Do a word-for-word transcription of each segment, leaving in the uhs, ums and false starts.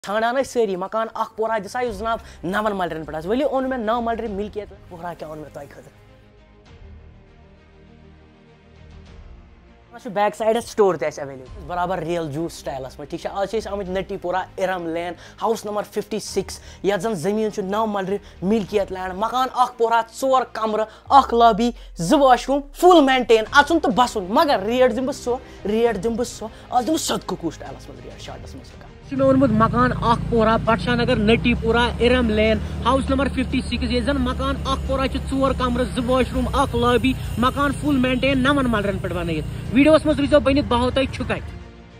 ژھانڈان سٲری مکان اکھ پورہ دِسا یُس جناب نون ملرٮ۪ن پٮ۪ٹھ آسہِ ؤلِو اوٚن مےٚ نو ملرِ مِلکیت پورہ کیٛاہ اوٚن مےٚ تۄہہِ خٲطرٕ بیک سایڈس سٹور تہِ اَسہِ ایویلیبل برابر ریل جوٗس سٹایلس منٛز ٹھیٖک چھا آز چھِ أسۍ آمٕتۍ Natipora Iram lane house number fifty six یتھ زن زٔمیٖن چھُ نو ملرِ مِلکیت لینڈ مکان اکھ پورہ ژور کمرٕ اکھ لابی زٕ واش روٗم فُل مینٹین اژُن تہٕ بسُن مگر ریٹ دِمہٕ بہٕ سۄ ریٹ دِمہٕ بہٕ سۄ آز دِمہٕ سد کُکوٗ سٹایلس منٛز ریٹ شارٹس منٛز مےٚ اوٚنمُت مکان اکھ پورہ پٹشاہ نگر Natipora Iram lane house number fifty six ییٚتہِ زن مکان اکھ پورہ چھُ ژور کمرٕ زٕ واش روٗم اکھ لابی مکان فُل مینٹین نون ملرن پٮ۪ٹھ بنٲیِتھ ویڈیوس منٛز روٗزیو بٔنِتھ بہٕ ہاوو تۄہہِ چھُ کتہِ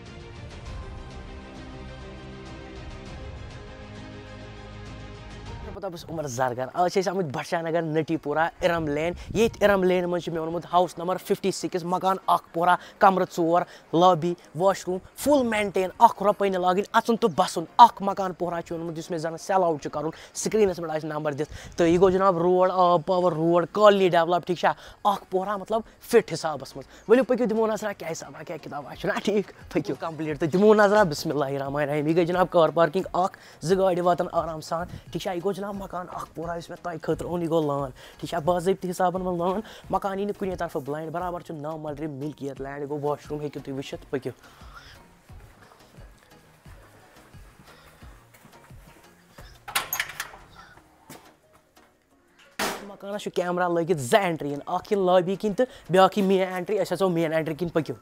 بہٕ چھُس عمر زرگر آز چھِ أسۍ آمٕتۍ بٹشاہ نگر نٹی پورہ اِرم لین ییٚتہِ اِرم لینہِ منٛز چھُ مےٚ اوٚنمُت ہاوُس نمبر فِفٹی سِکِس مکان اکھ پورہ کمرٕ ژور lobby washroom full maintain اکھ رۄپے نہٕ لاگٕنۍ اژُن تہٕ بسُن اکھ مکان پورہ چھُ اوٚنمُت یُس مےٚ زن سیل آوُٹ چھُ کرُن سکریٖنس پٮ۪ٹھ آسہِ نمبر دِتھ تہٕ یہِ گوٚو جناب روڈ آب پاور روڈ کالنی ڈیولپ ٹھیٖک چھا اکھ پورہ مطلب فٹ حسابس منٛز ؤلِو پٔکِو دِمو نظرا کیٛاہ حسابا کیٛاہ کِتابا چھُنہ ٹھیٖک پٔکِو کمپلیٖٹ تہٕ دِمو نظرا بسم اللہ الرحمٰن الرحیٖم یہِ گٔے جناب کار پارکنگ اکھ زٕ گاڑِ واتن آرام سان ٹھیٖک چھا یہِ گوٚو جناب مکان اکھ پورہ یُس مےٚ تۄہہِ خٲطرٕ اوٚن یہِ گوٚو لان ٹھیٖک چھا باضٲبطہٕ حسابن منٛز لان مکان یی نہٕ کُنی طرفہٕ بلایِنڈ برابر چھُ نو ملرِ مِلکیت لینڈ یہِ گوٚو واش روٗم ہیٚکِو تُہۍ وٕچھِتھ پٔکِو مکانس چھُ کیمرا لٲگِتھ زٕ اینٹری اکھ یہِ لابی کِنۍ تہٕ بیاکھ یہِ مین اینٹری أسۍ اژو مین اینٹری کِنۍ پٔکِو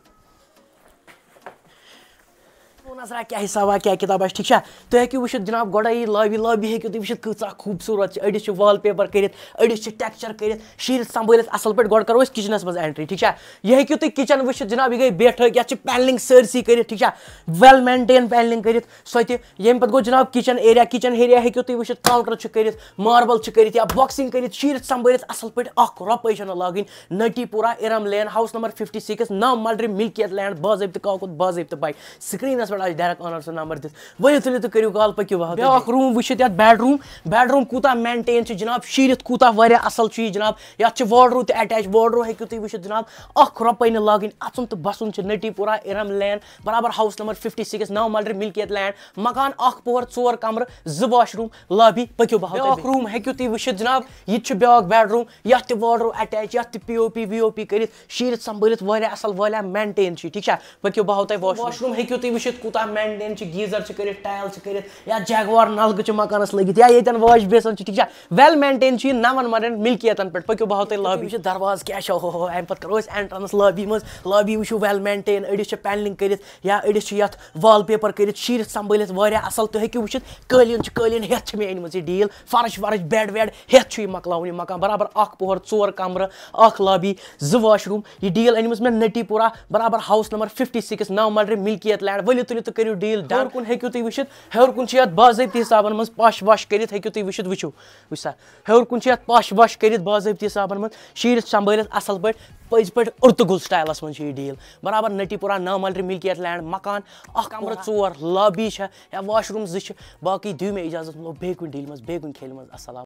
نظرا کیٛاہ حسابا کیٛاہ کِتابا چھِ ٹھیٖک چھا تُہۍ ہیٚکِو وٕچھِتھ جناب گۄڈے یہِ لابی لابی ہیٚکِو تُہۍ وٕچھِتھ کۭژاہ خوٗبصوٗرت چھِ أڑِس چھِ وال پیپر کٔرِتھ أڑِس چھِ ٹیکچر کٔرِتھ شیٖرِتھ سمبٲلِتھ اصل پٲٹھۍ گۄڈٕ کرو أسۍ کچنس منٛز اینٹری ٹھیٖک چھا یہِ ہیٚکِو تُہۍ کچن وٕچھِتھ جناب یہِ گٔے بیٹھک یتھ چھِ پینلنگ سٲرسٕے کٔرِتھ ٹھیٖک چھا ویل مینٹین پینلنگ کٔرِتھ سۄ تہِ ییٚمہِ پتہٕ گوٚو جناب کچن ایریا کچن ایریا ہیٚکِو تُہۍ وٕچھِتھ کاوٹر چھُ کٔرِتھ ماربل چھِ کٔرِتھ یا باکسِنگ کٔرِتھ شیٖرِتھ سمبٲلِتھ اصل پٲٹھۍ اکھ رۄپے چھنہٕ لاگٕنۍ Natipora Iram lane house number fifty six نو ملرِ مِلکیت لینڈ باضٲبطہٕ کاکُد باضٲبطہٕ باے سکریٖنس پٮ۪ٹھ آسہِ ڈایریکٹ آنر سُنٛد نمبر دِتھ ؤلِو تُلِو تہٕ کٔرِو کال پٔکِو بیاکھ روٗم وٕچھِتھ یتھ بیڈ روٗم بیڈ روٗم کوٗتاہ مینٹین چھُ جناب شیٖرِتھ کوٗتاہ واریاہ اصل چھُ یہِ جناب یتھ چھِ واڈروٗ تہِ اٹیچ واڈروٗ ہیٚکِو تُہۍ وٕچھِتھ جناب اکھ رۄپے نہٕ لاگٕنۍ اژُن تہٕ بسُن چھُ نٹی پورہ اِرم لین برابر ہاوُس نمبر فِفٹی سِکِس نو ملرِ مِلکیت لینڈ مکان اکھ پور ژور کمرٕ زٕ واش روٗم لابی پٔکِو بیاکھ روٗم ہیٚکِو تُہۍ وٕچھِتھ جناب یہِ تہِ چھُ بیاکھ بیڈ روٗم یتھ تہِ واڈروٗ اٹیچ یتھ تہِ پی او پی وی او پی کٔرِتھ شیٖرِتھ سمبٲلِتھ واریاہ اصل واریاہ مینٹین چھُ ٹھیٖک چھا پٔکِو بہٕ ہاوو تۄہہِ واش روٗم ہیٚکِو تُہۍ وٕچھِتھ کوٗتاہ مینٹین چھُ گیٖزر چھِ کٔرِتھ ٹایل چھِ کٔرِتھ یا جگوار نلکہٕ چھِ مکانس لٲگِتھ یا ییٚتٮ۪ن واش بیسن چھُ ٹھیٖک چھا ویل مینٹین چھُ یہِ نون ملرٮ۪ن مِلکیتن پٮ۪ٹھ پٔکِو بہٕ ہاوو تۄہہِ لابی وٕچھِتھ دروازٕ کیٛاہ چھُ ہو ہو امہِ پتہٕ کرو أسۍ اینٹرنس لابی منٛز لابی وٕچھِو ویل مینٹین أڑِس چھِ پینلنگ کٔرِتھ یا أڑِس چھِ یتھ وال پیپر کٔرِتھ شیٖرِتھ سمبٲلِتھ واریاہ اصل تُہۍ ہیٚکِو وٕچھِتھ قٲلیٖن چھِ قٲلیٖن ہیٚتھ چھِ مےٚ أنمٕژ یہِ ڈیٖل فرٕش ورٕش بیڈ ویڈ ہیٚتھ چھُ یہِ مۄکلاوُن یہِ مکان برابر اکھ پور ژور کمرٕ اکھ لابی زٕ واش روٗم یہِ ڈیٖل أنمٕژ مےٚ نٹی پورہ برابر ہاوُس نمبر فِفٹی سِکِس نو ملرِ مِلکیت لینڈ ؤلِو تُلِو تہٕ کٔرِو ڈیٖل ہیوٚر کُن ہیٚکِو تُہۍ وٕچھِتھ ہیوٚر کُن چھِ یتھ باضٲبطہٕ حسابن منٛز پش وش کٔرِتھ ہیٚکِو تُہۍ وٕچھِتھ وٕچھِو وٕچھ سا ہیوٚر کُن چھِ یتھ پش وش کٔرِتھ باضٲبطہٕ حسابن منٛز شیٖرِتھ سمبٲلِتھ اصل پٲٹھۍ پٔزۍ پٲٹھۍ اُرتگُل سٹایلس منٛز چھِ یہِ ڈیٖل برابر نٹی پورہ نو ملرِ مِلکیت لینڈ مکان اکھ کمرٕ ژور لابی چھےٚ یا واش روٗم زٕ چھِ باقٕے دِیِو مےٚ اِجازت مطلب بیٚیہِ کُنہِ ڈیٖلہِ منٛز بیٚیہِ کُنہِ کھیلہِ منٛز السلام